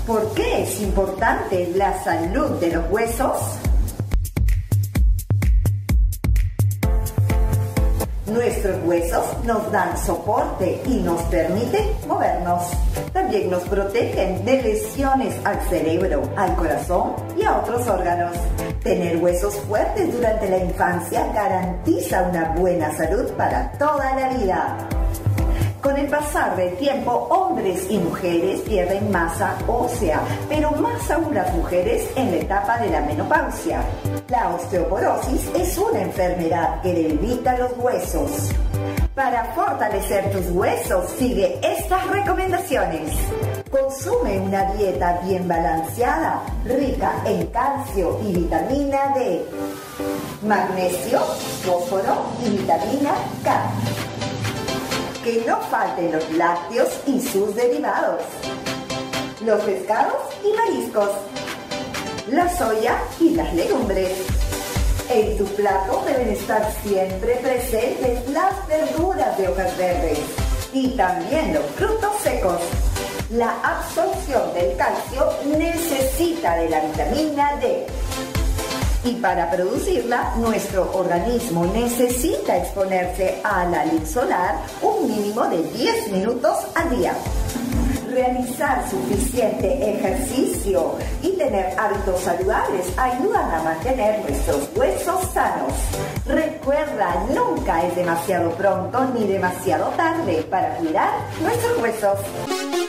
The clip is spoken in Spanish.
¿Por qué es importante la salud de los huesos? Nuestros huesos nos dan soporte y nos permiten movernos. También nos protegen de lesiones al cerebro, al corazón y a otros órganos. Tener huesos fuertes durante la infancia garantiza una buena salud para toda la vida. Con el pasar del tiempo, hombres y mujeres pierden masa ósea, pero más aún las mujeres en la etapa de la menopausia. La osteoporosis es una enfermedad que debilita los huesos. Para fortalecer tus huesos, sigue estas recomendaciones. Consume una dieta bien balanceada, rica en calcio y vitamina D, magnesio, fósforo y vitamina K. Que no falten los lácteos y sus derivados, los pescados y mariscos, la soya y las legumbres. En tu plato deben estar siempre presentes las verduras de hojas verdes y también los frutos secos. La absorción del calcio necesita de la vitamina D. Y para producirla, nuestro organismo necesita exponerse a la luz solar un mínimo de 10 minutos al día. Realizar suficiente ejercicio y tener hábitos saludables ayudan a mantener nuestros huesos sanos. Recuerda, nunca es demasiado pronto ni demasiado tarde para cuidar nuestros huesos.